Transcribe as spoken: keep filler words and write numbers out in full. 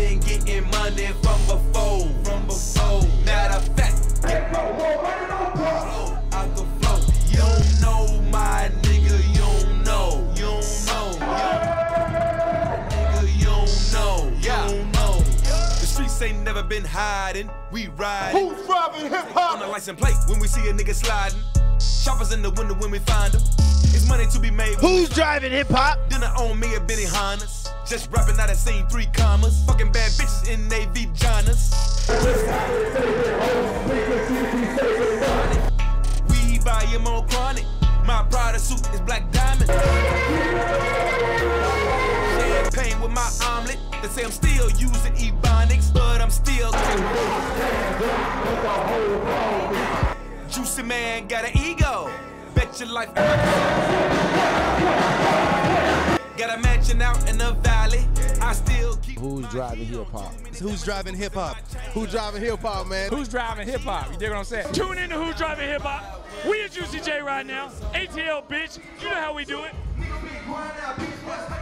been getting money from before, from before. Matter of fact, get my flow out the flow. You don't know my nigga, you don't know, you don't know, yeah. Nigga, you don't know, you don't know. The streets ain't never been hiding, we riding. Who's driving hip hop? On the license plate when we see a nigga sliding. Shoppers in the window when we find them. It's money to be made. Who's driving hip hop? Then I own me a Benny Hondas. Just rapping, I done seen three commas. Fucking bad bitches in they vaginas. We buy him on chronic. My Prada suit is black diamond. Champagne with my omelet. They say I'm still using Ebonics, but I'm still. Juicy man got an ego. Bet your life. Got a mansion out in the valley. I still keep. Who's driving hip hop? Who's driving hip hop? Who's driving hip hop, man? Who's driving hip hop? You dig what I'm saying? Tune in to Who's Driving Hip Hop. We at Juicy J right now. A T L, bitch. You know how we do it.